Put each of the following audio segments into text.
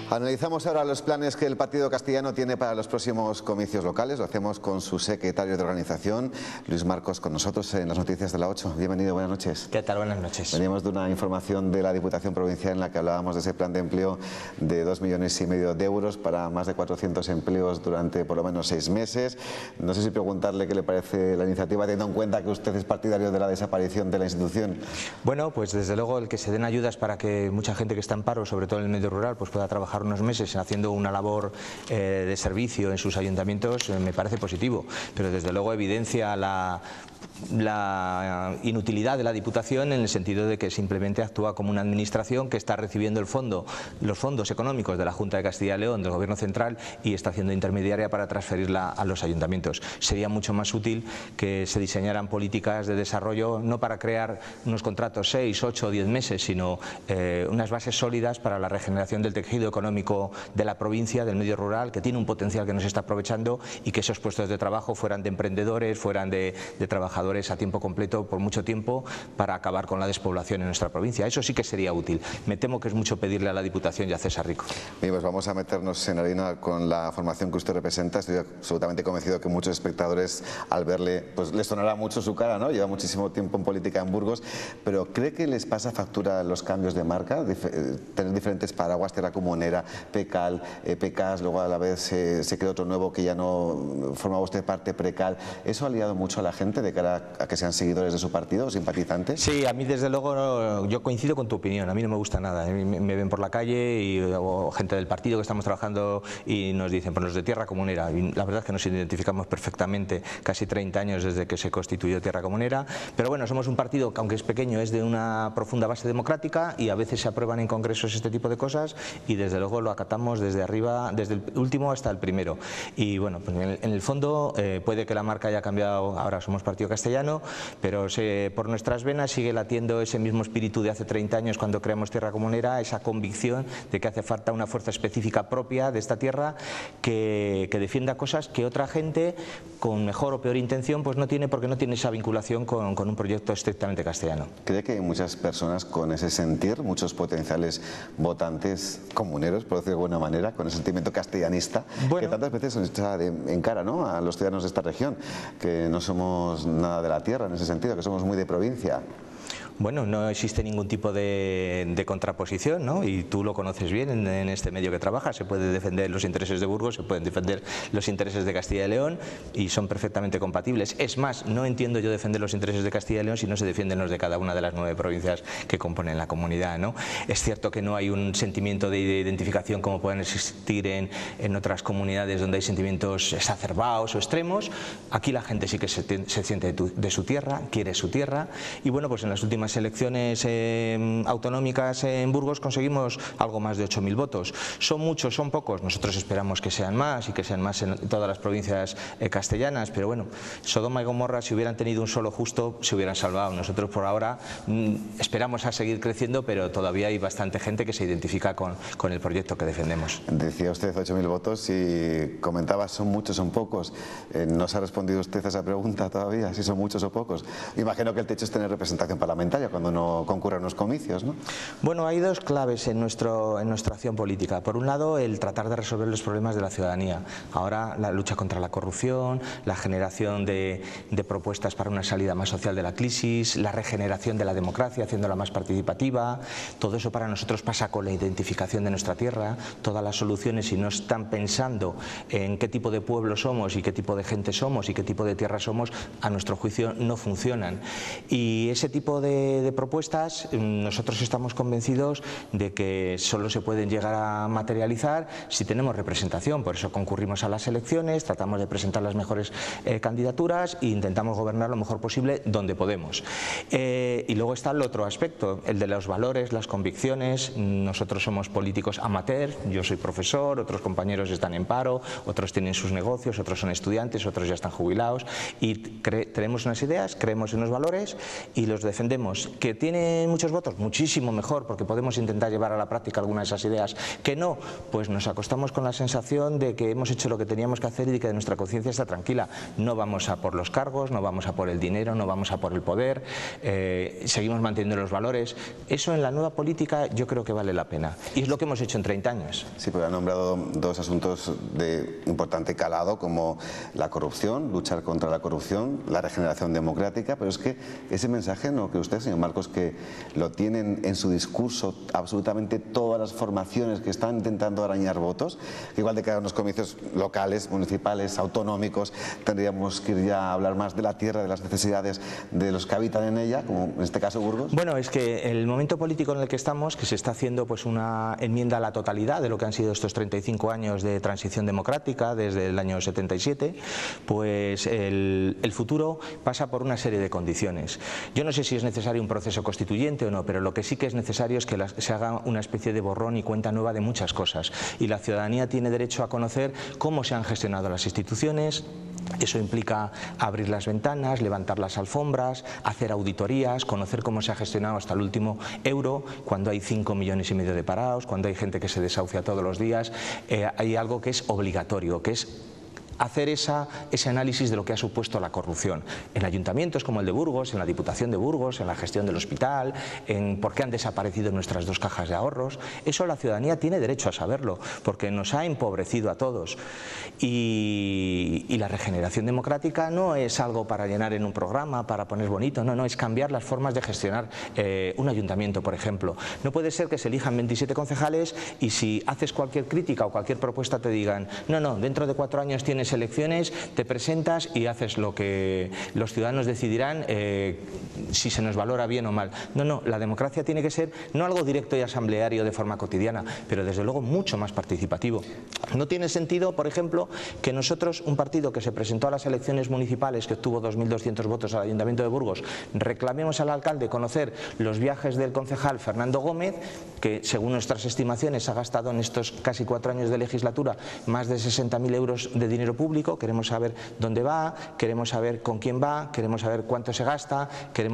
Analizamos ahora los planes que el Partido Castellano tiene para los próximos comicios locales. Lo hacemos con su secretario de organización, Luis Marcos, con nosotros en las noticias de la 8. Bienvenido, buenas noches. ¿Qué tal? Buenas noches. Veníamos de una información de la Diputación Provincial en la que hablábamos de ese plan de empleo de 2,5 millones de euros para más de 400 empleos durante por lo menos 6 meses. No sé si preguntarle qué le parece la iniciativa, teniendo en cuenta que usted es partidario de la desaparición de la institución. Bueno, pues desde luego el que se den ayudas para que mucha gente que está en paro, sobre todo en el medio rural, pues pueda trabajar unos meses haciendo una labor de servicio en sus ayuntamientos me parece positivo, pero desde luego evidencia la inutilidad de la Diputación en el sentido de que simplemente actúa como una administración que está recibiendo los fondos económicos de la Junta de Castilla y León, del Gobierno central, y está haciendo intermediaria para transferirla a los ayuntamientos. Sería mucho más útil que se diseñaran políticas de desarrollo, no para crear unos contratos 6, 8 o 10 meses, sino unas bases sólidas para la regeneración del tejido económico de la provincia, del medio rural, que tiene un potencial que no se está aprovechando, y que esos puestos de trabajo fueran de emprendedores, fueran de trabajadores a tiempo completo por mucho tiempo, para acabar con la despoblación en nuestra provincia. Eso sí que sería útil. Me temo que es mucho pedirle a la Diputación y a César Rico. Bien, pues vamos a meternos en harina con la formación que usted representa. Estoy absolutamente convencido que muchos espectadores, al verle, pues les sonará mucho su cara, ¿no? Lleva muchísimo tiempo en política en Burgos, pero ¿cree que les pasa factura los cambios de marca? Tener diferentes paraguas, Tierra Comunera, PECAL, PECAS, luego a la vez se creó otro nuevo que ya no formaba usted parte, PRECAL. ¿Eso ha liado mucho a la gente de cara a que sean seguidores de su partido o simpatizantes? Sí, a mí desde luego yo coincido con tu opinión. A mí no me gusta nada. Me ven por la calle o gente del partido que estamos trabajando y nos dicen, pues los de Tierra Comunera. Y la verdad es que nos identificamos perfectamente, casi 30 años desde que se constituyó Tierra Comunera. Pero bueno, somos un partido que, aunque es pequeño, es de una profunda base democrática, y a veces se aprueban en congresos este tipo de cosas, y desde luego lo acatamos desde arriba, desde el último hasta el primero. Y bueno, pues en el fondo puede que la marca haya cambiado, ahora somos Partido Castellano, pero por nuestras venas sigue latiendo ese mismo espíritu de hace 30 años cuando creamos Tierra Comunera, esa convicción de que hace falta una fuerza específica propia de esta tierra que defienda cosas que otra gente con mejor o peor intención pues no tiene, porque no tiene esa vinculación con un proyecto estrictamente castellano. ¿Cree que hay muchas personas con ese sentir, muchos potenciales votantes comuneros, por decirlo de alguna manera, con ese sentimiento castellanista, que tantas veces se nos echa en cara, ¿no?, a los ciudadanos de esta región, que no somos nada de la tierra en ese sentido, que somos muy de provincia? Bueno, no existe ningún tipo de contraposición, ¿no? Y tú lo conoces bien en este medio que trabajas. Se puede defender los intereses de Burgos, se pueden defender los intereses de Castilla y León, y son perfectamente compatibles. Es más, no entiendo yo defender los intereses de Castilla y León si no se defienden los de cada una de las 9 provincias que componen la comunidad, ¿no? Es cierto que no hay un sentimiento de identificación como pueden existir en otras comunidades donde hay sentimientos exacerbados o extremos. Aquí la gente sí que se siente de su tierra, quiere su tierra, y bueno, pues en las últimas elecciones autonómicas en Burgos conseguimos algo más de 8.000 votos. ¿Son muchos? ¿Son pocos? Nosotros esperamos que sean más, y que sean más en todas las provincias castellanas, pero bueno, Sodoma y Gomorra, si hubieran tenido un solo justo, se hubieran salvado. Nosotros por ahora esperamos a seguir creciendo, pero todavía hay bastante gente que se identifica con el proyecto que defendemos. Decía usted 8.000 votos y comentaba, ¿son muchos, son pocos? No se ha respondido usted a esa pregunta todavía, si son muchos o pocos. Imagino que el techo es tener representación parlamentaria cuando no concurren los comicios, ¿no? Bueno, hay dos claves en nuestra acción política. Por un lado, el tratar de resolver los problemas de la ciudadanía. Ahora, la lucha contra la corrupción, la generación de propuestas para una salida más social de la crisis, la regeneración de la democracia, haciéndola más participativa. Todo eso para nosotros pasa con la identificación de nuestra tierra. Todas las soluciones, si no están pensando en qué tipo de pueblo somos y qué tipo de gente somos y qué tipo de tierra somos, a nuestro juicio no funcionan. Y ese tipo de propuestas, nosotros estamos convencidos de que solo se pueden llegar a materializar si tenemos representación. Por eso concurrimos a las elecciones, tratamos de presentar las mejores candidaturas e intentamos gobernar lo mejor posible donde podemos. Y luego está el otro aspecto, el de los valores, las convicciones. Nosotros somos políticos amateur, yo soy profesor, otros compañeros están en paro, otros tienen sus negocios, otros son estudiantes, otros ya están jubilados, y tenemos unas ideas, creemos en unos valores y los defendemos. vemos que tiene muchos votos, muchísimo mejor, porque podemos intentar llevar a la práctica algunas de esas ideas. Que no, pues nos acostamos con la sensación de que hemos hecho lo que teníamos que hacer y de que nuestra conciencia está tranquila. No vamos a por los cargos, no vamos a por el dinero, no vamos a por el poder, seguimos manteniendo los valores. Eso en la nueva política yo creo que vale la pena. Y es lo que hemos hecho en 30 años. Sí, porque han nombrado dos asuntos de importante calado, como la corrupción, luchar contra la corrupción, la regeneración democrática, pero es que ese mensaje, ¿no cree usted, señor Marcos, que lo tienen en su discurso absolutamente todas las formaciones que están intentando arañar votos? Que igual de que unos comicios locales, municipales, autonómicos, tendríamos que ir ya a hablar más de la tierra, de las necesidades de los que habitan en ella, como en este caso Burgos. Bueno, es que el momento político en el que estamos, que se está haciendo pues una enmienda a la totalidad de lo que han sido estos 35 años de transición democrática desde el año 77, pues el futuro pasa por una serie de condiciones. Yo no sé si es necesario un proceso constituyente o no, pero lo que sí que es necesario es que se haga una especie de borrón y cuenta nueva de muchas cosas, y la ciudadanía tiene derecho a conocer cómo se han gestionado las instituciones. Eso implica abrir las ventanas, levantar las alfombras, hacer auditorías, conocer cómo se ha gestionado hasta el último euro, cuando hay 5,5 millones de parados, cuando hay gente que se desahucia todos los días. Hay algo que es obligatorio, que es hacer ese análisis de lo que ha supuesto la corrupción en ayuntamientos como el de Burgos, en la Diputación de Burgos, en la gestión del hospital, en por qué han desaparecido nuestras 2 cajas de ahorros. Eso la ciudadanía tiene derecho a saberlo, porque nos ha empobrecido a todos. Y la regeneración democrática no es algo para llenar en un programa, para poner bonito, no, es cambiar las formas de gestionar un ayuntamiento, por ejemplo. No puede ser que se elijan 27 concejales y si haces cualquier crítica o cualquier propuesta te digan no, dentro de 4 años tienes elecciones, te presentas y haces lo que los ciudadanos decidirán si se nos valora bien o mal. No, la democracia tiene que ser no algo directo y asambleario de forma cotidiana, pero desde luego mucho más participativo. No tiene sentido, por ejemplo, que nosotros, un partido que se presentó a las elecciones municipales, que obtuvo 2.200 votos al Ayuntamiento de Burgos, reclamemos al alcalde conocer los viajes del concejal Fernando Gómez, que según nuestras estimaciones ha gastado en estos casi 4 años de legislatura más de 60.000 euros de dinero público. Queremos saber dónde va, queremos saber con quién va, queremos saber cuánto se gasta,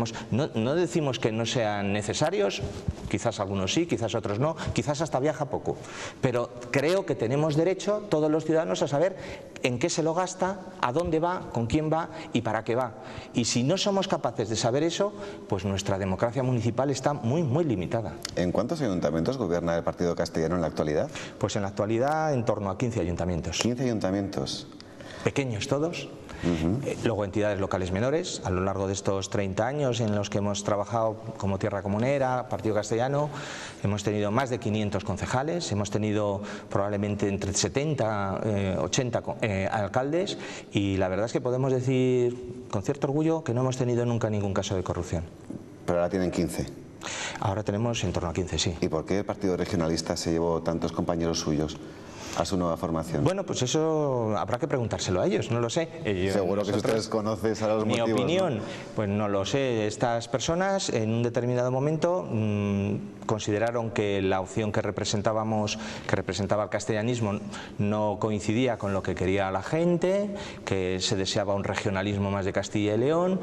no decimos que no sean necesarios, quizás algunos sí, quizás otros no, quizás hasta viaja poco, pero creo que tenemos derecho todos los ciudadanos a saber en qué se lo gasta, a dónde va, con quién va y para qué va. Y si no somos capaces de saber eso, pues nuestra democracia municipal está muy limitada. ¿En cuántos ayuntamientos gobierna el Partido Castellano en la actualidad? Pues en la actualidad en torno a 15 ayuntamientos. 15 ayuntamientos. Pequeños todos. Luego entidades locales menores. A lo largo de estos 30 años en los que hemos trabajado como Tierra Comunera, Partido Castellano, hemos tenido más de 500 concejales, hemos tenido probablemente entre 70 80 alcaldes, y la verdad es que podemos decir con cierto orgullo que no hemos tenido nunca ningún caso de corrupción. Pero ahora tienen 15. Ahora tenemos en torno a 15, sí. ¿Y por qué el Partido Regionalista se llevó tantos compañeros suyos a su nueva formación? Bueno, pues eso habrá que preguntárselo a ellos, no lo sé. Seguro que si ustedes conocen a los motivos. Mi opinión, ¿no? Pues no lo sé. Estas personas en un determinado momento consideraron que la opción que representaba el castellanismo, no coincidía con lo que quería la gente, que se deseaba un regionalismo más de Castilla y León.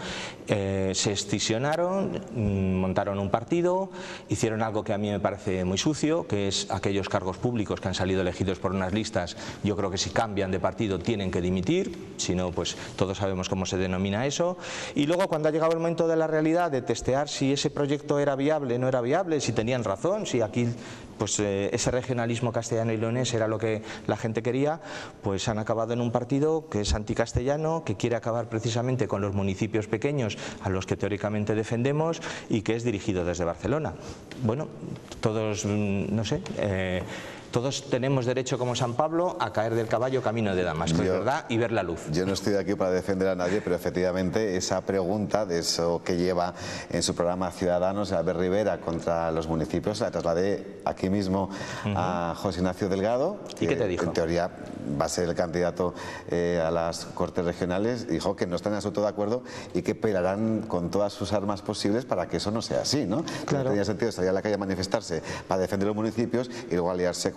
Se escisionaron, montaron un partido, hicieron algo que a mí me parece muy sucio, que es aquellos cargos públicos que han salido elegidos por unas listas. Yo creo que si cambian de partido tienen que dimitir, si no, pues todos sabemos cómo se denomina eso. Y luego, cuando ha llegado el momento de la realidad, de testear si ese proyecto era viable, no era viable, si tenían razón, si aquí pues ese regionalismo castellano y leonés era lo que la gente quería, pues han acabado en un partido que es anticastellano, que quiere acabar precisamente con los municipios pequeños a los que teóricamente defendemos, y que es dirigido desde Barcelona. Bueno, todos, no sé, todos tenemos derecho, como San Pablo, a caer del caballo camino de Damasco, es verdad, y ver la luz. Yo no estoy aquí para defender a nadie, pero efectivamente esa pregunta de eso que lleva en su programa Ciudadanos, Albert Rivera, contra los municipios, la trasladé aquí mismo a José Ignacio Delgado. ¿Y qué te dijo? En teoría va a ser el candidato a las Cortes Regionales. Dijo que no están en absoluto de acuerdo y que pelearán con todas sus armas posibles para que eso no sea así, ¿no? Claro. No tenía sentido salir a la calle a manifestarse para defender los municipios y luego aliarse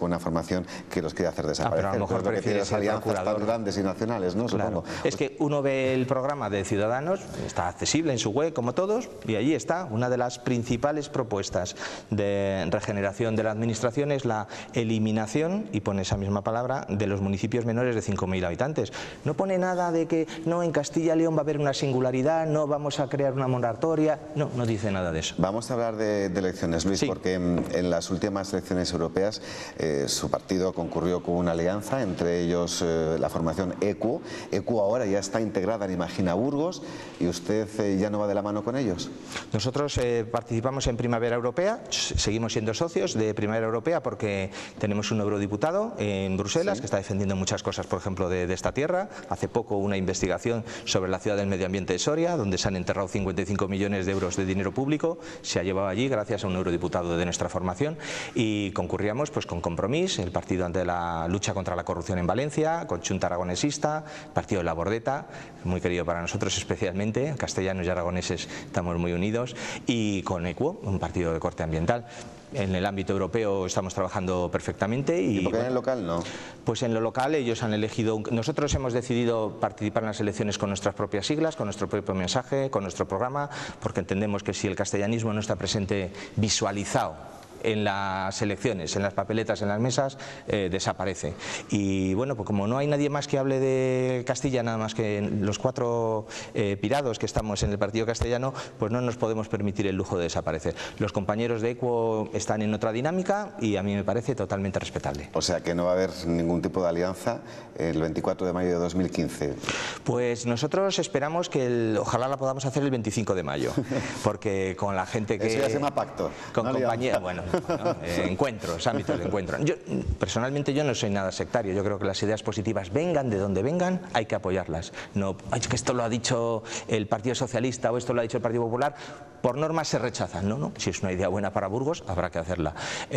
con una formación que los quiere hacer desaparecer. Pero a lo mejor prefiere ser alianzas tan grandes y nacionales, ¿no? Claro. Supongo. Es que uno ve el programa de Ciudadanos, está accesible en su web como todos, y allí está. Una de las principales propuestas de regeneración de la administración es la eliminación, y pone esa misma palabra, de los municipios menores de 5.000 habitantes. No pone nada de que no, en Castilla y León va a haber una singularidad, no vamos a crear una moratoria, no dice nada de eso. Vamos a hablar de elecciones, Luis, sí, porque en las últimas elecciones europeas su partido concurrió con una alianza, entre ellos la formación ECUO. ECUO ahora ya está integrada en Imagina Burgos, y usted ya no va de la mano con ellos. Nosotros participamos en Primavera Europea, seguimos siendo socios de Primavera Europea porque tenemos un eurodiputado en Bruselas, sí, que está defendiendo muchas cosas, por ejemplo, de esta tierra. Hace poco una investigación sobre la ciudad del medio ambiente de Soria, donde se han enterrado 55 millones de euros de dinero público, se ha llevado allí gracias a un eurodiputado de nuestra formación, y concurríamos pues con Compromís, el partido ante la lucha contra la corrupción en Valencia, con Xunta Aragonesista, partido de la Bordeta, muy querido para nosotros especialmente, castellanos y aragoneses estamos muy unidos, y con ECUO, un partido de corte ambiental. En el ámbito europeo estamos trabajando perfectamente. ¿Y por qué en el local no? Pues en lo local ellos han elegido, nosotros hemos decidido participar en las elecciones con nuestras propias siglas, con nuestro propio mensaje, con nuestro programa, porque entendemos que si el castellanismo no está presente visualizado en las elecciones, en las papeletas, en las mesas, desaparece. Y bueno, pues como no hay nadie más que hable de Castilla, nada más que los 4 pirados que estamos en el partido castellano, pues no nos podemos permitir el lujo de desaparecer. Los compañeros de ECUO están en otra dinámica y a mí me parece totalmente respetable. O sea que no va a haber ningún tipo de alianza el 24 de mayo de 2015. Pues nosotros esperamos que ojalá la podamos hacer el 25 de mayo, porque con la gente que... Eso ya se llama pacto. Con compañía, bueno, encuentros, ámbitos de encuentro. Personalmente yo no soy nada sectario, yo creo que las ideas positivas vengan de donde vengan, hay que apoyarlas. No, es que esto lo ha dicho el Partido Socialista o esto lo ha dicho el Partido Popular, por norma se rechazan. No, si es una idea buena para Burgos habrá que hacerla.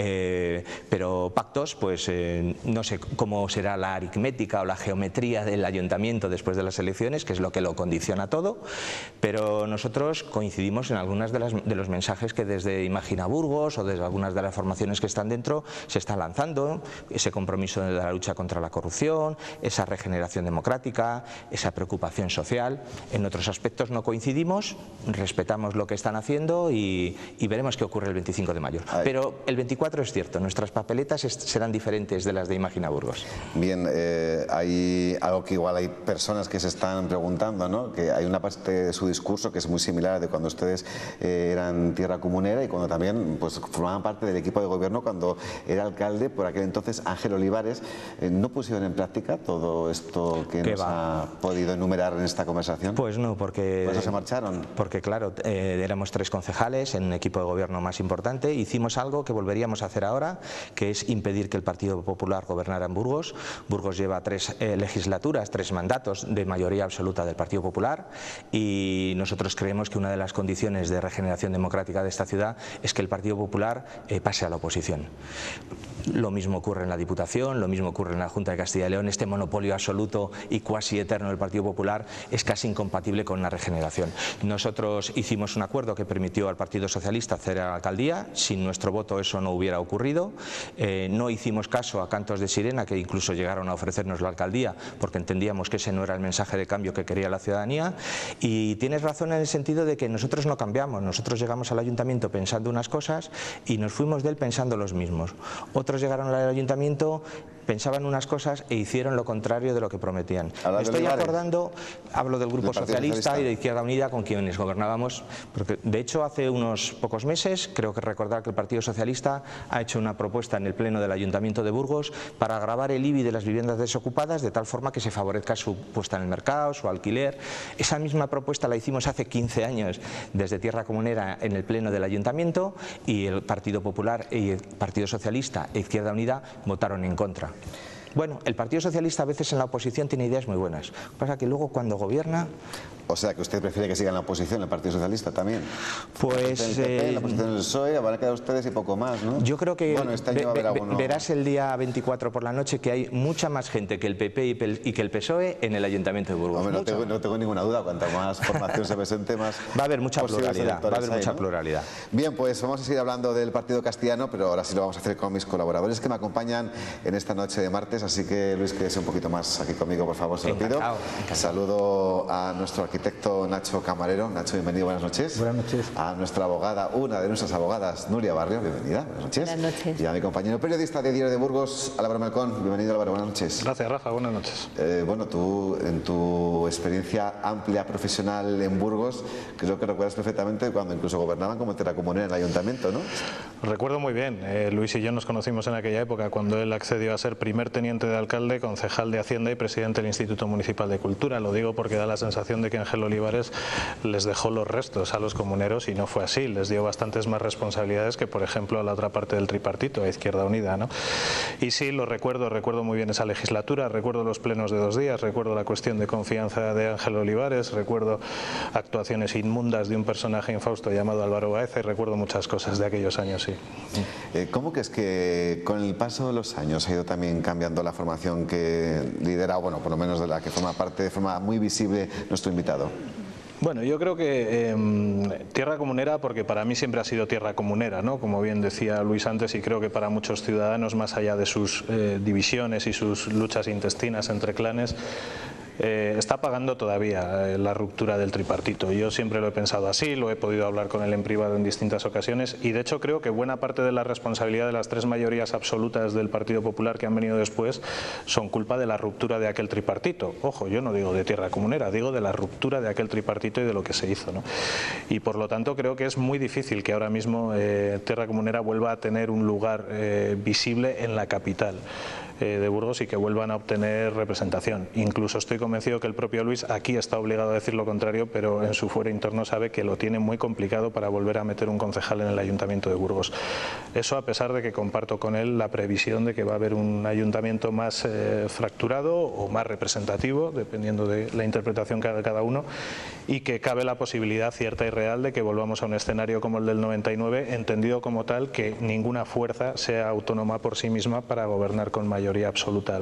Pero pactos, pues no sé cómo será la aritmética o la geometría del ayuntamiento después de las elecciones, que es lo que lo condiciona todo, pero nosotros coincidimos en algunas de los mensajes que desde Imagina Burgos o desde algunas de las formaciones que están dentro se está lanzando, ese compromiso de la lucha contra la corrupción, esa regeneración democrática, esa preocupación social. En otros aspectos no coincidimos, respetamos lo que están haciendo y veremos qué ocurre el 25 de mayo. Pero el 24 es cierto, nuestras papeletas serán diferentes de las de Imagina Burgos. Bien, hay algo que igual hay personas que se están preguntando, ¿no? Que hay una parte de su discurso que es muy similar de cuando ustedes eran tierra comunera y cuando también pues formaban parte del equipo de gobierno cuando era alcalde por aquel entonces Ángel Olivares. ¿No pusieron en práctica todo esto que nos ha podido enumerar en esta conversación? Pues no, porque... ¿Por eso se marcharon? Porque claro, éramos 3 concejales en un equipo de gobierno más importante, hicimos algo que volveríamos a hacer ahora, que es impedir que el Partido Popular gobernara en Burgos. Burgos lleva 3 legislaturas, 3 mandatos de mayoría absoluta del Partido Popular, y nosotros creemos que una de las condiciones de regeneración democrática de esta ciudad es que el Partido Popular pase a la oposición. Lo mismo ocurre en la Diputación, lo mismo ocurre en la Junta de Castilla y León. Este monopolio absoluto y cuasi eterno del Partido Popular es casi incompatible con la regeneración. Nosotros hicimos un acuerdo que permitió al Partido Socialista acceder a la alcaldía. Sin nuestro voto eso no hubiera ocurrido. No hicimos caso a cantos de sirena que incluso llegaron a ofrecernos la alcaldía porque entendíamos que ese no era el mensaje de cambio que quería la ciudadanía. Y tienes razón en el sentido de que nosotros no cambiamos. Nosotros llegamos al ayuntamiento pensando unas cosas y nos fuimos de él pensando los mismos. Otros llegaron al ayuntamiento, pensaban unas cosas e hicieron lo contrario de lo que prometían. Me estoy acordando, hablo del Grupo Socialista y de Izquierda Unida con quienes gobernábamos, porque de hecho hace unos pocos meses, creo que recordar que el Partido Socialista ha hecho una propuesta en el Pleno del Ayuntamiento de Burgos para agravar el IBI de las viviendas desocupadas de tal forma que se favorezca su puesta en el mercado, su alquiler. Esa misma propuesta la hicimos hace 15 años desde Tierra Comunera en el Pleno del Ayuntamiento y el Partido Popular y el Partido Socialista e Izquierda Unida votaron en contra. Bueno, el Partido Socialista a veces en la oposición tiene ideas muy buenas. Lo que pasa es que luego cuando gobierna... O sea, que usted prefiere que siga en la oposición el Partido Socialista también. Pues... El PP, la oposición del PSOE, van a quedar ustedes y poco más, ¿no? Yo creo que bueno, este año va a haber alguno... verás el día 24 por la noche que hay mucha más gente que el PP y que el PSOE en el Ayuntamiento de Burgos. Hombre, no tengo ninguna duda, cuanto más formación se presente, más... Va a haber mucha pluralidad, pluralidad. Bien, pues vamos a seguir hablando del partido castellano, pero ahora sí lo vamos a hacer con mis colaboradores que me acompañan en esta noche de martes, así que Luis, quédese un poquito más aquí conmigo, por favor, se lo pido. Encantado. Saludo a nuestro arquitecto Nacho Camarero. Nacho, bienvenido, buenas noches. Buenas noches. A nuestra abogada, una de nuestras abogadas, Nuria Barrio, bienvenida, buenas noches. Buenas noches. Y a mi compañero periodista de Diario de Burgos, Álvaro Malcón, bienvenido, Álvaro, buenas noches. Gracias, Rafa, buenas noches. Bueno, tú, en tu experiencia amplia profesional en Burgos, creo que recuerdas perfectamente cuando incluso gobernaban como terracomunera en el ayuntamiento, ¿no? Recuerdo muy bien, Luis y yo nos conocimos en aquella época cuando él accedió a ser primer teniente de alcalde, concejal de Hacienda y presidente del Instituto Municipal de Cultura. Lo digo porque da la sensación de que Ángel Olivares les dejó los restos a los comuneros y no fue así, les dio bastantes más responsabilidades que, por ejemplo, a la otra parte del tripartito, a Izquierda Unida, ¿no? Y sí, lo recuerdo muy bien esa legislatura, recuerdo los plenos de 2 días, recuerdo la cuestión de confianza de Ángel Olivares, recuerdo actuaciones inmundas de un personaje infausto llamado Álvaro Baeza y recuerdo muchas cosas de aquellos años, sí. ¿Cómo que es que con el paso de los años ha ido también cambiando la formación que lidera, bueno, por lo menos de la que forma parte de forma muy visible nuestro invitado? Bueno, yo creo que tierra comunera, porque para mí siempre ha sido tierra comunera, ¿no? Como bien decía Luis antes, y creo que para muchos ciudadanos, más allá de sus divisiones y sus luchas intestinas entre clanes, está pagando todavía la ruptura del tripartito. Yo siempre lo he pensado así, lo he podido hablar con él en privado en distintas ocasiones y de hecho creo que buena parte de la responsabilidad de las 3 mayorías absolutas del Partido Popular que han venido después son culpa de la ruptura de aquel tripartito. Ojo, yo no digo de tierra comunera, digo de la ruptura de aquel tripartito y de lo que se hizo, ¿no? Y por lo tanto creo que es muy difícil que ahora mismo tierra comunera vuelva a tener un lugar visible en la capital de Burgos y que vuelvan a obtener representación. Incluso estoy convencido que el propio Luis aquí está obligado a decir lo contrario, pero en su fuero interno sabe que lo tiene muy complicado para volver a meter un concejal en el Ayuntamiento de Burgos. Eso a pesar de que comparto con él la previsión de que va a haber un ayuntamiento más fracturado o más representativo, dependiendo de la interpretación que haga cada uno, y que cabe la posibilidad cierta y real de que volvamos a un escenario como el del 99, entendido como tal que ninguna fuerza sea autónoma por sí misma para gobernar con mayoría absoluta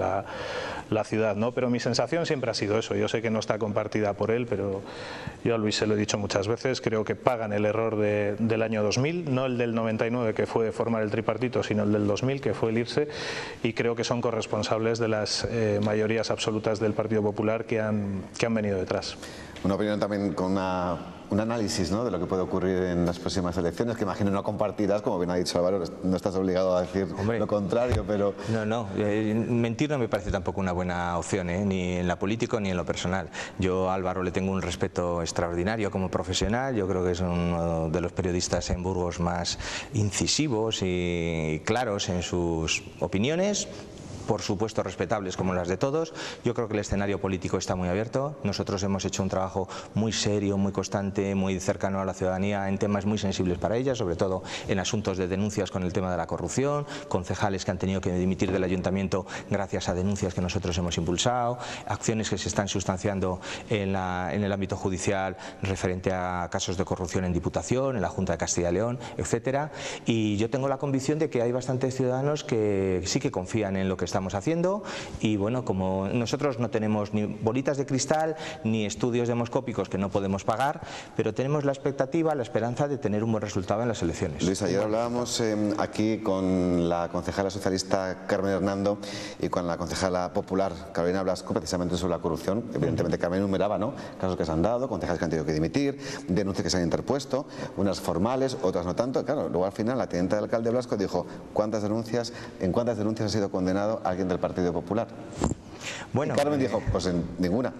la ciudad, ¿no? Pero mi sensación siempre ha sido eso. Yo sé que no está compartida por él, pero yo a Luis se lo he dicho muchas veces, creo que pagan el error del año 2000, no el del 99 que fue formar el tripartito, sino el del 2000 que fue el irse, y creo que son corresponsables de las mayorías absolutas del Partido Popular que han venido detrás. Una opinión también con un análisis, ¿no?, de lo que puede ocurrir en las próximas elecciones, que imagino no compartirás, como bien ha dicho Álvaro, no estás obligado a decir lo contrario, pero... No, mentir no me parece tampoco una buena opción, ni en la política ni en lo personal. Yo a Álvaro le tengo un respeto extraordinario como profesional, yo creo que es uno de los periodistas en Burgos más incisivos y claros en sus opiniones, por supuesto respetables como las de todos. Yo creo que el escenario político está muy abierto. Nosotros hemos hecho un trabajo muy serio, muy constante, muy cercano a la ciudadanía en temas muy sensibles para ella, sobre todo en asuntos de denuncias con el tema de la corrupción, concejales que han tenido que dimitir del ayuntamiento gracias a denuncias que nosotros hemos impulsado, acciones que se están sustanciando en el ámbito judicial referente a casos de corrupción en Diputación, en la Junta de Castilla y León, etcétera. Y yo tengo la convicción de que hay bastantes ciudadanos que sí que confían en lo que estamos haciendo y bueno, como nosotros no tenemos ni bolitas de cristal ni estudios demoscópicos que no podemos pagar, pero tenemos la expectativa, la esperanza de tener un buen resultado en las elecciones. Luis, ayer hablábamos aquí con la concejala socialista Carmen Hernando y con la concejala popular Carolina Blasco precisamente sobre la corrupción. Evidentemente Carmen enumeraba, ¿no?, casos que se han dado, concejales que han tenido que dimitir, denuncias que se han interpuesto, unas formales, otras no tanto. Claro, luego al final la teniente de alcalde Blasco dijo en cuántas denuncias ha sido condenado alguien del Partido Popular. Bueno, y Carmen dijo, pues en ninguna.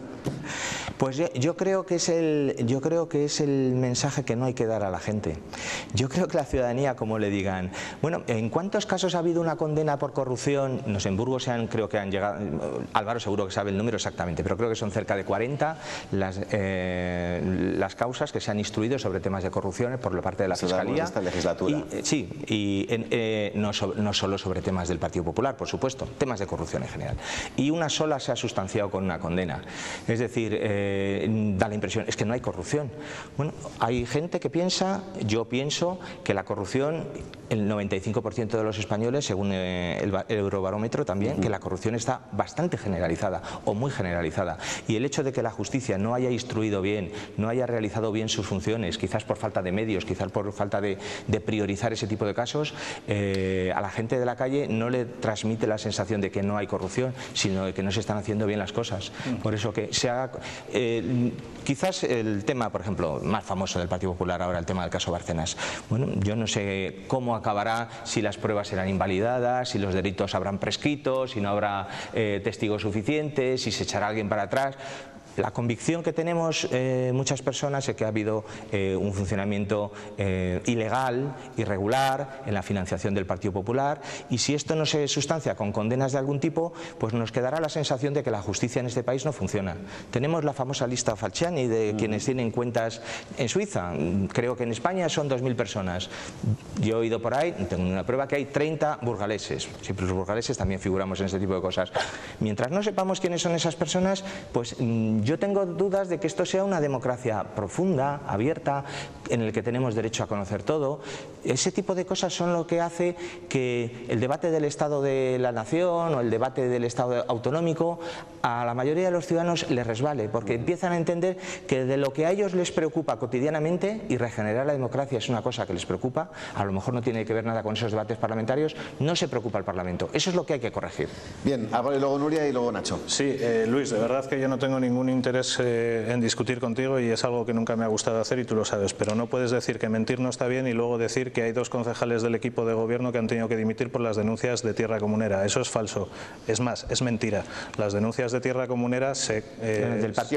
Pues yo creo que es el mensaje que no hay que dar a la gente. Yo creo que la ciudadanía, como le digan, bueno, ¿en cuántos casos ha habido una condena por corrupción? No sé, en Burgos creo que han llegado, Álvaro seguro que sabe el número exactamente, pero creo que son cerca de 40 las causas que se han instruido sobre temas de corrupción por la parte de la Fiscalía. Esta legislatura. No solo sobre temas del Partido Popular, por supuesto, temas de corrupción en general. Y una sola se ha sustanciado con una condena. Es decir, da la impresión, es que no hay corrupción. Bueno, hay gente que piensa, yo pienso, que la corrupción, el 95% de los españoles, según el Eurobarómetro también, que la corrupción está bastante generalizada o muy generalizada. Y el hecho de que la justicia no haya instruido bien, no haya realizado bien sus funciones, quizás por falta de medios, quizás por falta de priorizar ese tipo de casos, a la gente de la calle no le transmite la sensación de que no hay corrupción, sino de que no se están haciendo bien las cosas. Por eso que se haga, quizás el tema, por ejemplo, más famoso del Partido Popular ahora, el tema del caso Bárcenas. Bueno, yo no sé cómo acabará, si las pruebas serán invalidadas, si los delitos habrán prescrito, si no habrá testigos suficientes, si se echará alguien para atrás. La convicción que tenemos muchas personas es que ha habido un funcionamiento ilegal, irregular en la financiación del Partido Popular, y si esto no se sustancia con condenas de algún tipo, pues nos quedará la sensación de que la justicia en este país no funciona. Tenemos la famosa lista Falciani de quienes tienen cuentas en Suiza. Creo que en España son 2.000 personas. Yo he oído por ahí, tengo una prueba, que hay 30 burgaleses. Siempre los burgaleses también figuramos en este tipo de cosas. Mientras no sepamos quiénes son esas personas, pues yo tengo dudas de que esto sea una democracia profunda, abierta, en el que tenemos derecho a conocer todo. Ese tipo de cosas son lo que hace que el debate del Estado de la Nación o el debate del Estado autonómico a la mayoría de los ciudadanos les resbale, porque empiezan a entender que de lo que a ellos les preocupa cotidianamente, y regenerar la democracia es una cosa que les preocupa, a lo mejor no tiene que ver nada con esos debates parlamentarios, no se preocupa el Parlamento. Eso es lo que hay que corregir. Bien, y luego Nuria y luego Nacho. Sí, Luis, de verdad que yo no tengo ningún interés en discutir contigo, y es algo que nunca me ha gustado hacer y tú lo sabes, pero no puedes decir que mentir no está bien y luego decir que hay 2 concejales del equipo de gobierno que han tenido que dimitir por las denuncias de Tierra Comunera. Eso es falso. Es más, es mentira. Las denuncias de Tierra Comunera del Partido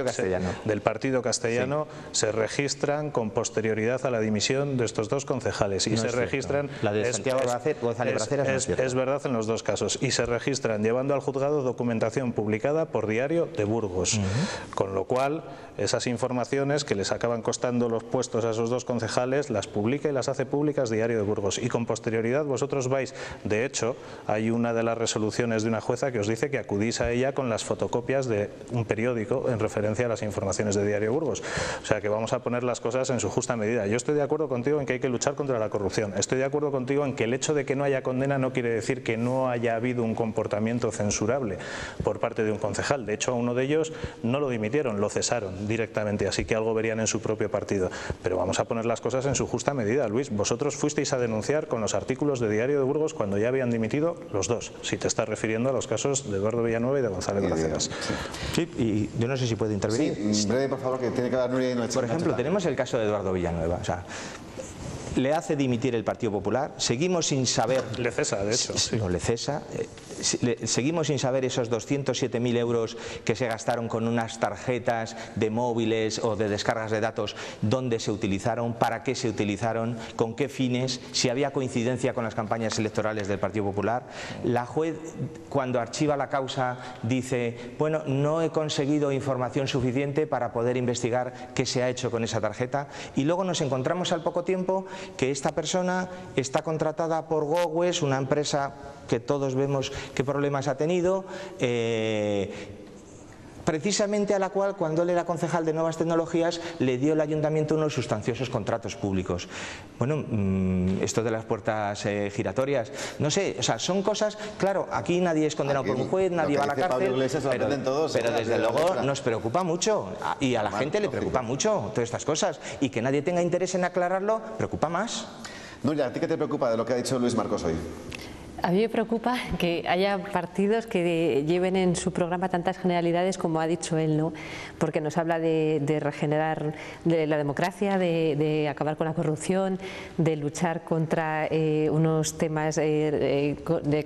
Castellano, sí, se registran con posterioridad a la dimisión de estos 2 concejales y no se registran. La de Santiago González Braceras es verdad en los 2 casos, y se registran llevando al juzgado documentación publicada por Diario de Burgos, con lo cual esas informaciones que les acaban costando los puestos a esos 2 concejales las publica y las hace públicas Diario de Burgos, y con posterioridad vosotros vais. De hecho, hay una de las resoluciones de una jueza que os dice que acudís a ella con las fotocopias de un periódico en referencia a las informaciones de Diario de Burgos. O sea que vamos a poner las cosas en su justa medida. Yo estoy de acuerdo contigo en que hay que luchar contra la corrupción. Estoy de acuerdo contigo en que el hecho de que no haya condena no quiere decir que no haya habido un comportamiento censurable por parte de un concejal. De hecho, a uno de ellos no lo dimitieron, lo cesaron directamente, así que algo verían en su propio partido. Pero vamos a poner las cosas en su justa medida, Luis. Vosotros fuisteis a denunciar con los artículos de Diario de Burgos cuando ya habían dimitido los 2, si te estás refiriendo a los casos de Eduardo Villanueva y de González Braceras. Sí, y yo no sé si puedo intervenir. Sí, breve, por favor, que tiene que dar Nuria y Nacho. Por ejemplo, tenemos el caso de Eduardo Villanueva. O sea, le hace dimitir el Partido Popular, seguimos sin saber... Le cesa, de hecho. Sí. No, le cesa. Seguimos sin saber esos 207.000 euros que se gastaron con unas tarjetas de móviles o de descargas de datos, dónde se utilizaron, para qué se utilizaron, con qué fines, si había coincidencia con las campañas electorales del Partido Popular. La juez, cuando archiva la causa, dice, bueno, no he conseguido información suficiente para poder investigar qué se ha hecho con esa tarjeta, y luego nos encontramos al poco tiempo que esta persona está contratada por Gowes, una empresa que todos vemos qué problemas ha tenido, precisamente a la cual, cuando él era concejal de Nuevas Tecnologías, le dio el ayuntamiento unos sustanciosos contratos públicos. Bueno, esto de las puertas giratorias, no sé, o sea, son cosas, claro, aquí nadie es condenado por un juez, nadie va a la cárcel, pero desde luego nos preocupa mucho, y a la gente le preocupa mucho todas estas cosas, y que nadie tenga interés en aclararlo, preocupa más. Nuria, ¿a ti qué te preocupa de lo que ha dicho Luis Marcos hoy? A mí me preocupa que haya partidos que lleven en su programa tantas generalidades como ha dicho él, ¿no? Porque nos habla de regenerar de la democracia, de acabar con la corrupción, de luchar contra unos temas en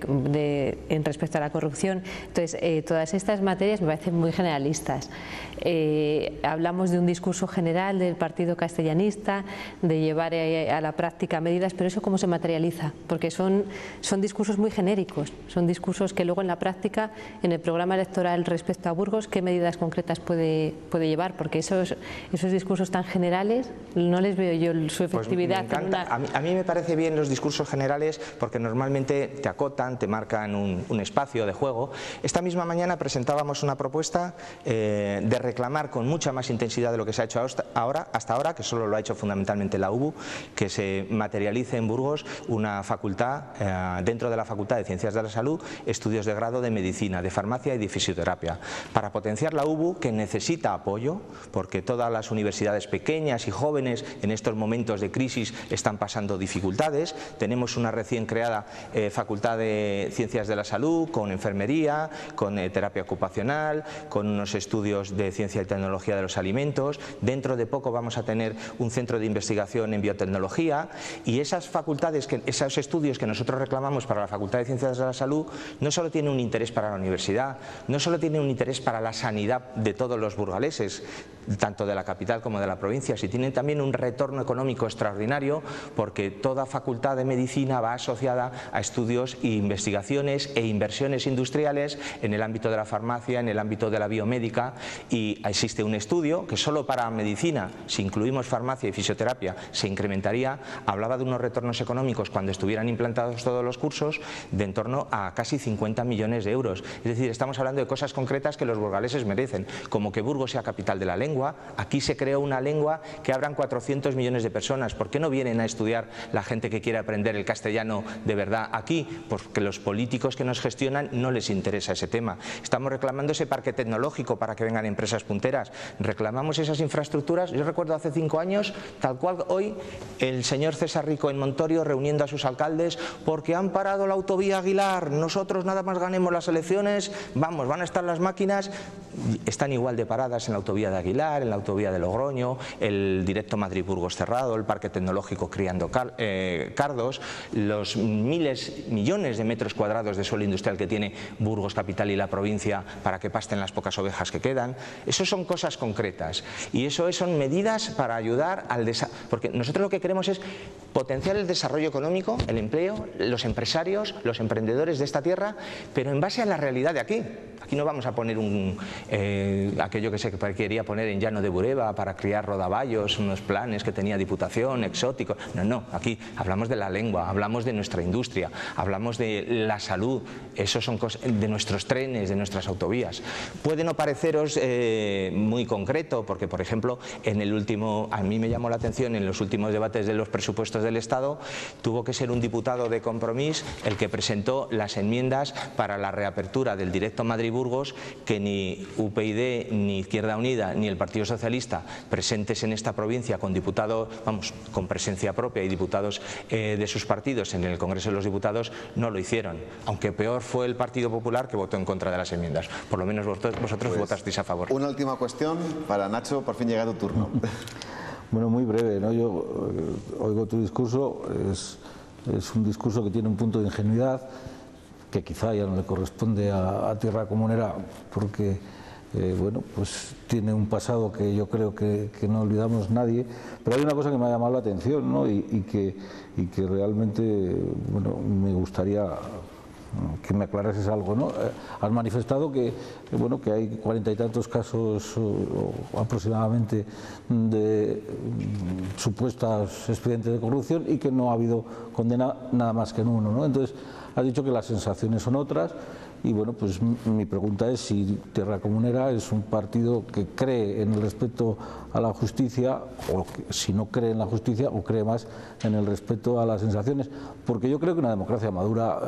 respecto a la corrupción. Entonces, todas estas materias me parecen muy generalistas. Hablamos de un discurso general del Partido Castellanista, de llevar a la práctica medidas, pero ¿eso cómo se materializa? Porque son discursos muy genéricos, son discursos que luego en la práctica, en el programa electoral respecto a Burgos, ¿qué medidas concretas puede llevar? Porque esos discursos tan generales no les veo yo su efectividad. Pues me encanta. A mí me parece bien los discursos generales porque normalmente te acotan, te marcan un espacio de juego. Esta misma mañana presentábamos una propuesta de reclamar con mucha más intensidad de lo que se ha hecho hasta ahora, que solo lo ha hecho fundamentalmente la UBU, que se materialice en Burgos una facultad, dentro de la Facultad de Ciencias de la Salud, estudios de grado de Medicina, de Farmacia y de Fisioterapia, para potenciar la UBU, que necesita apoyo, porque todas las universidades pequeñas y jóvenes en estos momentos de crisis están pasando dificultades. Tenemos una recién creada Facultad de Ciencias de la Salud, con enfermería, con terapia ocupacional, con unos estudios de ciencia y tecnología de los alimentos. Dentro de poco vamos a tener un centro de investigación en biotecnología, y esas facultades, esos estudios que nosotros reclamamos para la Facultad de Ciencias de la Salud, no solo tienen un interés para la universidad, no solo tienen un interés para la sanidad de todos los burgaleses, tanto de la capital como de la provincia, sino tienen también un retorno económico extraordinario, porque toda facultad de medicina va asociada a estudios e investigaciones e inversiones industriales en el ámbito de la farmacia, en el ámbito de la biomédica, y existe un estudio que solo para medicina, si incluimos farmacia y fisioterapia, se incrementaría, hablaba de unos retornos económicos cuando estuvieran implantados todos los cursos de en torno a casi 50 millones de euros. Es decir, estamos hablando de cosas concretas que los burgaleses merecen, como que Burgos sea capital de la lengua. Aquí se creó una lengua que hablan 400 millones de personas. ¿Por qué no vienen a estudiar la gente que quiere aprender el castellano de verdad aquí? Porque los políticos que nos gestionan no les interesa ese tema. Estamos reclamando ese parque tecnológico para que vengan empresas punteras. Reclamamos esas infraestructuras. Yo recuerdo hace 5 años, tal cual hoy, el señor César Rico en Montorio reuniendo a sus alcaldes porque han parado la autovía Aguilar. Nosotros nada más ganemos las elecciones, vamos, van a estar las máquinas. Están igual de paradas en la autovía de Aguilar, en la autovía de Logroño, el directo Madrid-Burgos cerrado, el parque tecnológico criando cardos, los millones de metros cuadrados de suelo industrial que tiene Burgos capital y la provincia para que pasten las pocas ovejas que quedan. Eso son cosas concretas y eso son medidas para ayudar al desarrollo, porque nosotros lo que queremos es potenciar el desarrollo económico, el empleo, los empresarios, los emprendedores de esta tierra, pero en base a la realidad de aquí. Aquí no vamos a poner aquello que se quería poner en Llano de Bureba para criar rodaballos, unos planes que tenía Diputación, exóticos. No, aquí hablamos de la lengua, hablamos de nuestra industria, hablamos de la salud, eso son cosas, de nuestros trenes, de nuestras autovías. Puede no pareceros muy concreto, porque por ejemplo, a mí me llamó la atención en los últimos debates de los presupuestos del Estado, tuvo que ser un diputado de Compromís el que presentó las enmiendas para la reapertura del directo Madrid-Burgos, que ni UPyD, ni Izquierda Unida, ni el Partido Socialista, presentes en esta provincia con diputados, con presencia propia y diputados de sus partidos en el Congreso de los Diputados, no lo hicieron. Aunque peor fue el Partido Popular, que votó en contra de las enmiendas. Por lo menos vosotros votasteis a favor. Una última cuestión para Nacho, por fin llega tu turno. Bueno, muy breve, ¿no? Yo oigo tu discurso, es un discurso que tiene un punto de ingenuidad que quizá ya no le corresponde a Tierra Comunera, porque bueno, pues tiene un pasado que yo creo que no olvidamos nadie, pero hay una cosa que me ha llamado la atención, ¿no? y que realmente, bueno, me gustaría que me aclarases algo, ¿no? Has manifestado que hay 40 y tantos casos aproximadamente de supuestos expedientes de corrupción y que no ha habido condena nada más que en uno, ¿no? Entonces, has dicho que las sensaciones son otras y bueno, pues mi pregunta es si Tierra Comunera es un partido que cree en el respeto a la justicia o si no cree en la justicia o cree más en el respeto a las sensaciones, porque yo creo que una democracia madura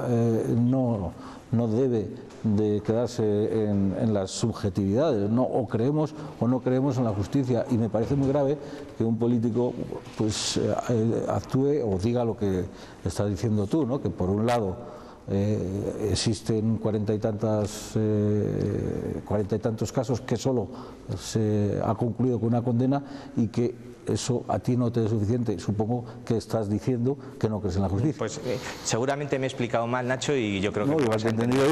no debe de quedarse en las subjetividades, ¿no? O creemos o no creemos en la justicia, y me parece muy grave que un político pues actúe o diga lo que estás diciendo tú, ¿no? Que por un lado existen 40 y tantos casos que solo se ha concluido con una condena y que eso a ti no te es suficiente. Supongo que estás diciendo que no crees en la justicia. Pues seguramente me he explicado mal, Nacho, y yo creo que igual te he entendido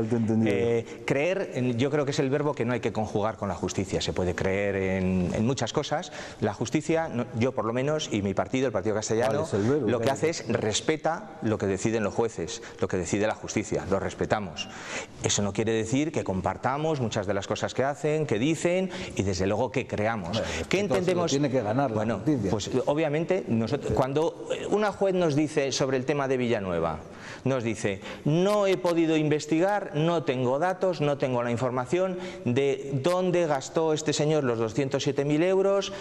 yo. Creer, yo creo que es el verbo que no hay que conjugar con la justicia. Se puede creer en muchas cosas. La justicia, yo por lo menos, y mi partido, el Partido Castellano, lo que hace es respeta lo que deciden los jueces, lo que decide la justicia, lo respetamos. Eso no quiere decir que compartamos muchas de las cosas que hacen, que dicen, y desde luego que creamos. ¿Qué entendemos? Tiene que ganar. Bueno, pues obviamente cuando una juez nos dice sobre el tema de Villanueva, nos dice: no he podido investigar, no tengo datos, no tengo la información de dónde gastó este señor los 207.000 euros,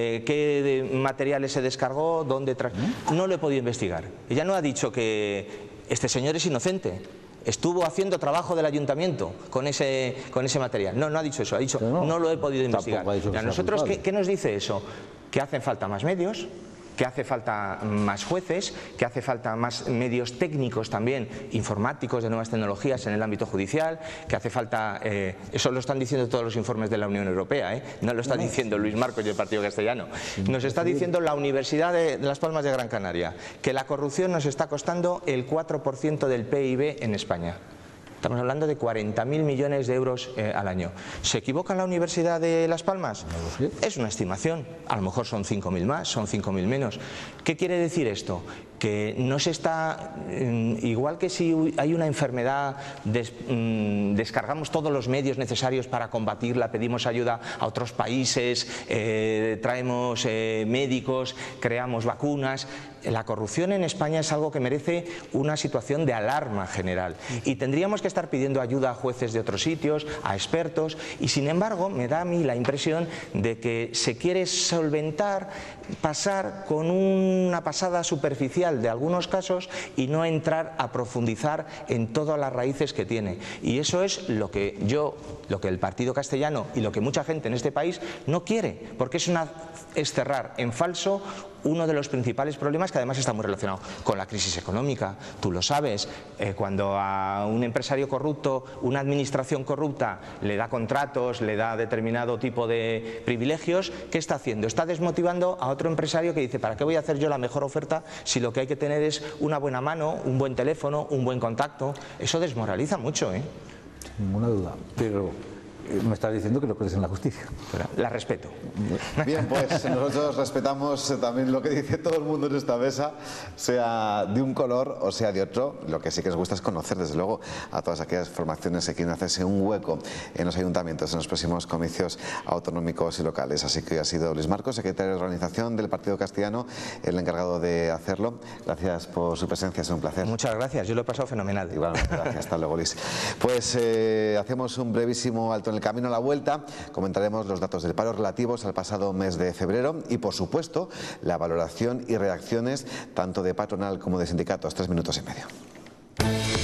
qué materiales se descargó, dónde no lo he podido investigar. Ella no ha dicho que este señor es inocente. Estuvo haciendo trabajo del ayuntamiento con ese material. No ha dicho eso, ha dicho no lo he podido investigar. ¿A nosotros qué nos dice eso? Que hacen falta más medios, que hace falta más jueces, que hace falta más medios técnicos también, informáticos, de nuevas tecnologías en el ámbito judicial, que hace falta, eso lo están diciendo todos los informes de la Unión Europea, no lo está diciendo Luis Marcos y el Partido Castellano, nos está diciendo la Universidad de Las Palmas de Gran Canaria, que la corrupción nos está costando el 4% del PIB en España. Estamos hablando de 40.000 millones de euros al año. ¿Se equivoca la Universidad de Las Palmas? Es una estimación. A lo mejor son 5.000 más, son 5.000 menos. ¿Qué quiere decir esto? Que no se está, igual que si hay una enfermedad, descargamos todos los medios necesarios para combatirla, pedimos ayuda a otros países, traemos médicos, creamos vacunas. La corrupción en España es algo que merece una situación de alarma general y tendríamos que estar pidiendo ayuda a jueces de otros sitios, a expertos, y sin embargo me da a mí la impresión de que se quiere solventar, pasar con una pasada superficial de algunos casos y no entrar a profundizar en todas las raíces que tiene. Y eso es lo que el Partido Castellano y lo que mucha gente en este país no quiere, porque es cerrar en falso uno de los principales problemas, que además está muy relacionado con la crisis económica. Tú lo sabes, cuando a un empresario corrupto, una administración corrupta le da contratos, le da determinado tipo de privilegios, ¿qué está haciendo? Está desmotivando a otro empresario que dice: ¿para qué voy a hacer yo la mejor oferta si lo que hay que tener es una buena mano, un buen teléfono, un buen contacto? Eso desmoraliza mucho, ¿eh? Sin ninguna duda, pero me estás diciendo que no crees en la justicia. La respeto. Bien, pues nosotros respetamos también lo que dice todo el mundo en esta mesa, sea de un color o sea de otro. Lo que sí que nos gusta es conocer, desde luego, a todas aquellas formaciones que quieren hacerse un hueco en los ayuntamientos en los próximos comicios autonómicos y locales. Así que hoy ha sido Luis Marcos, secretario de organización del Partido Castellano, el encargado de hacerlo. Gracias por su presencia, es un placer. Muchas gracias, yo lo he pasado fenomenal. Igualmente, gracias. Hasta luego, Luis. Pues hacemos un brevísimo alto en el camino a la vuelta. Comentaremos los datos del paro relativos al pasado mes de febrero y, por supuesto, la valoración y reacciones tanto de patronal como de sindicatos. 3 minutos y medio.